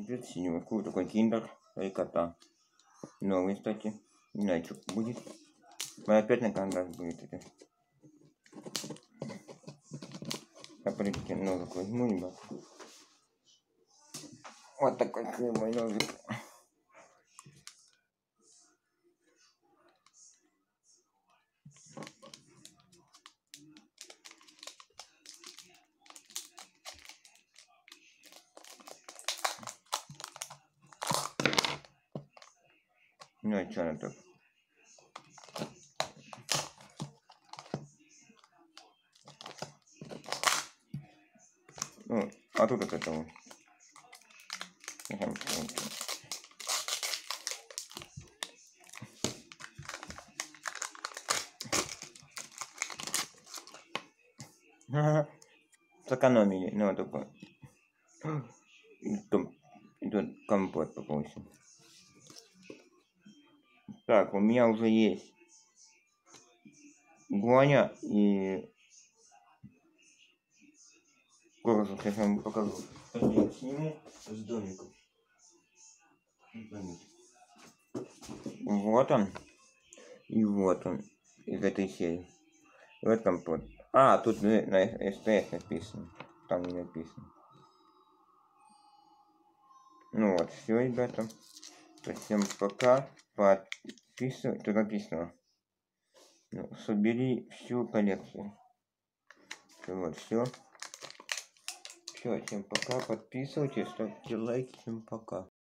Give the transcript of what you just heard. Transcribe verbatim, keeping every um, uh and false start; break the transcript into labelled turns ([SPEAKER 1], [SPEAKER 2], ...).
[SPEAKER 1] тридцать седьмой. Какой такой киндер. И кота. Новый, кстати. Не знаю, что будет. Но опять на канал будет это. Смотрите, ножик возьму, ребят. Вот такой кривой ножик. Ну и что она тут? Ну, а тут от этого. Сэкономили, ну такой. И тут, и тут компот попался. Так, у меня уже есть Гоня и коржик, я вам покажу. Я сниму с домиком. Вот он. И вот он из этой серии. Вот компот. А, тут на СТС написано. Там не написано. Ну вот, все, ребята. Всем пока. Подписывайтесь. Тут написано. Ну, собери всю коллекцию. Вот, все. Все, всем пока. Подписывайтесь, ставьте лайки. Всем пока.